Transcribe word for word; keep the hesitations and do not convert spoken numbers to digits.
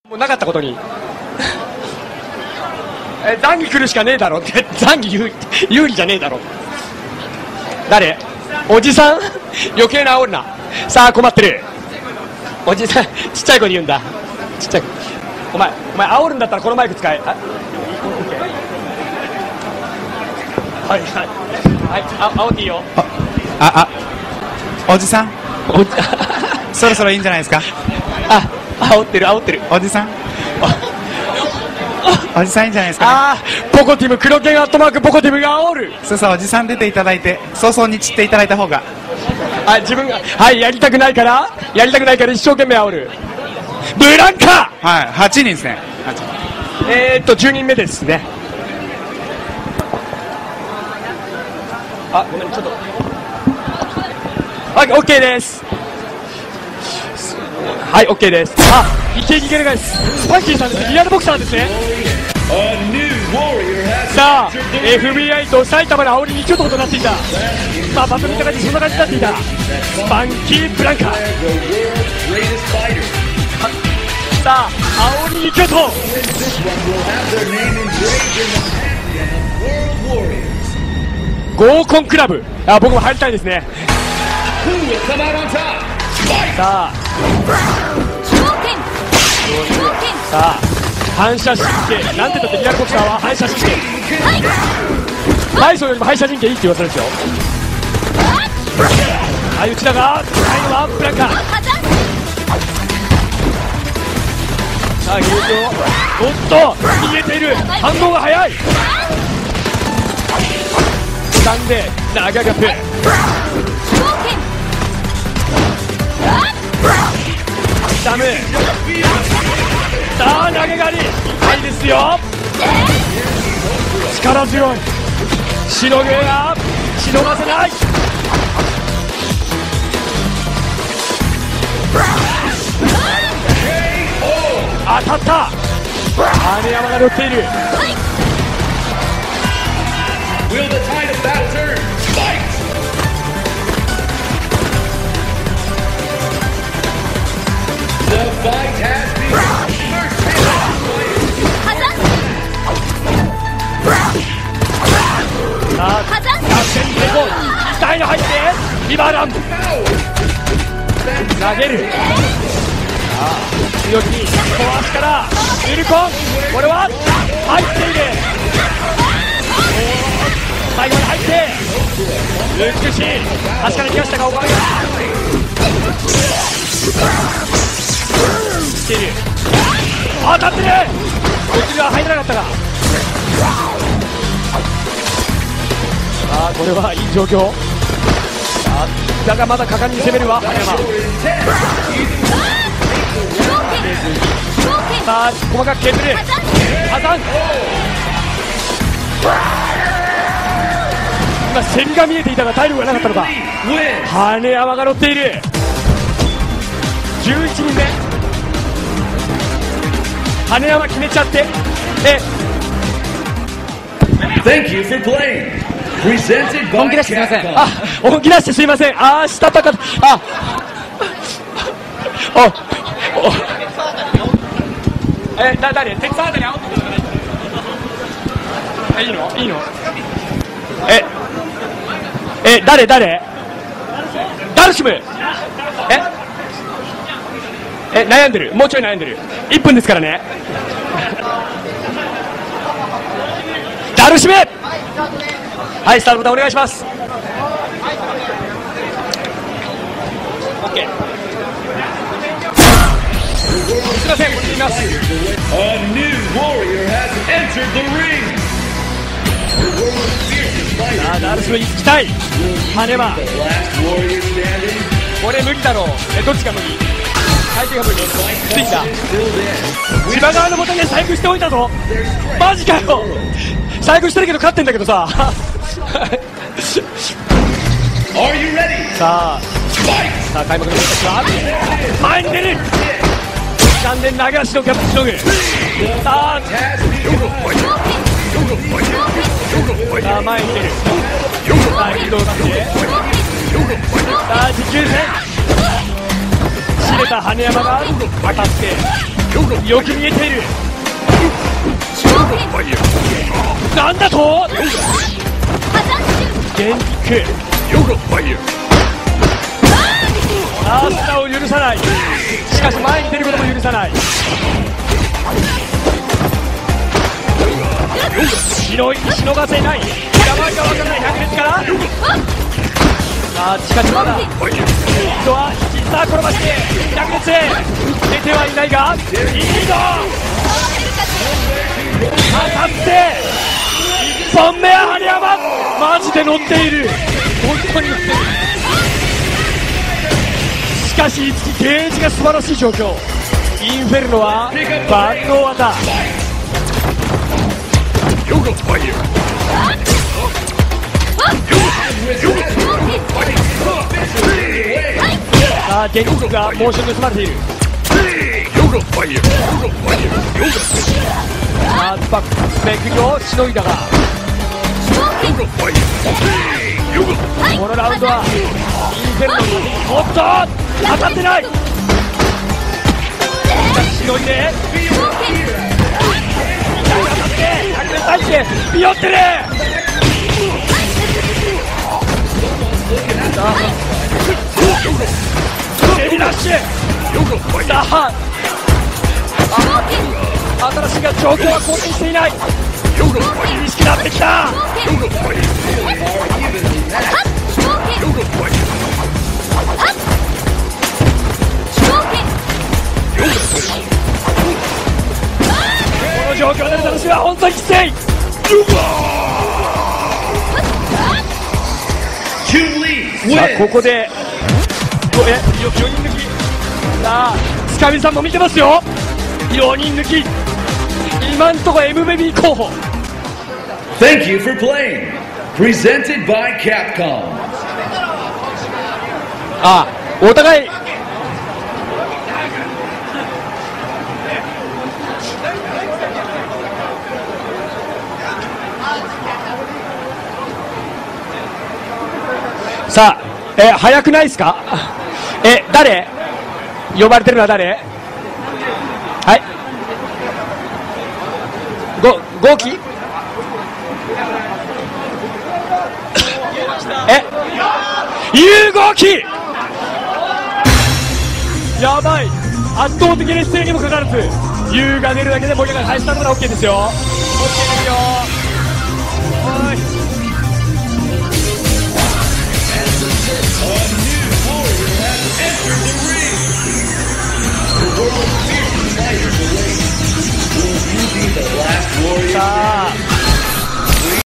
もうなかったことにえザンギ来るしかねえだろってザンギ有有利じゃねえだろ。誰おじさん余計な煽るな。さあ困ってるおじさん、ちっちゃい子に言うんだ。ちっちゃい子、お前お前煽るんだったらこのマイク使え。あはいはいはい、あ煽っていいよ。 ああおじさんおじそろそろいいんじゃないですか。 あ煽ってる煽ってるおじさんおじさんいいんじゃないですか、ね、 あーポコティム黒剣アットマークポコティムが煽る。 そうそう、おじさん出ていただいて早々に散っていただいた方が。 あ自分がはいやりたくないからやりたくないから一生懸命煽る。ブランカはいはちにんですね。 えーっとじゅうにんめですね。あごめんちょっとはい OK です。はい OK です。あイケイケがですスパンキーさんです。リアルボクサーですね。さあ エフビーアイ と埼玉の煽りにちょっとことになっていた。まあバトル見た感じそんな感じになっていた。スパンキーブランカさあ煽りに巨頭合コンクラブ。あ僕も入りたいですね。さあさあ反射神経なんて言ったってリアルボクサーは反射神経。バイソンよりも反射神経いいって言われるんですよ。相打ちだが最後はブランカさあゲージをおっと逃げている。反応が速い。掴んで長ガップダムさあ投げ狩り痛いですよ。力強いしのぐがしのがせない。当たった。羽山が乗っている。さあ痛いの入ってリバーラン投げる。強気に小足からウルコンこれは入っている。最後に入って美しい足から来ましたがおかげが来ている。当たってる。こっちには入らなかったがさあこれはいい状況。さあだがまだ果敢に攻めるは羽山。さあ細かく削る破綻。今セミが見えていたが体力がなかったのか。羽山が乗っている。じゅういちにんめ羽山決めちゃってえ本気出してすいません。 あ本気出してすいません。ああしたたかあおおえだ誰鉄沢辺り煽ってください。えいいのいいのええ誰誰ダルシムええ悩んでる。もうちょい悩んでる。いっぷんですからね。ダルシムはいスタートボタンお願いします。 OK すいませんこっちにいます。さあダルシム行きたい。羽根はこれ無理だろう。えどっちが無理。相手が無理ついた。千葉側の元に細工しておいたぞ。マジかよ。細工してるけど勝ってんだけどささあさあ開幕の人たちは前に出る。掴んで投げ足のキャップしのぐ。さあさあ前に出る。さあ移動だってさあ持久戦知れた羽山が当たってよく見えている。なんだと電撃アースナを許さない。しかし前に出ることも許さない。しのいしのがせない。山がわからない百列から。さあしかしまだ今度はさあ転がして百列へ出てはいないがいいぞ。当たっていっぽんめは羽山マジで乗っている。本当に乗っている。しかしゲージが素晴らしい状況。インフェルノは万能技。さあ電力がモーション盗まれている。さあバックめくりをしのいだがこのラウンドはインフェルノにおっと当たってない。しのいで当たってひゃくめん対してビヨってる。さあエビラッシュ。さあ新しいが状況は好転していない。厳しくなってきた。この状況での楽しみは本当にきつい。さあここでえよにん抜き。さあスカミさんも見てますよ。よにん抜き今んとこ エムブイビー 候補。 Thank you for playing. Presented by Capcom. あお互いさあえ早くないですか。え誰呼ばれてるのは誰。はいご号機え融合機やばい。圧倒的劣勢にもかかわらず U が出るだけで盛り上がる。はいスタートから OK ですよ。 OK ですよ。おい A new warrior has entered the ring. The world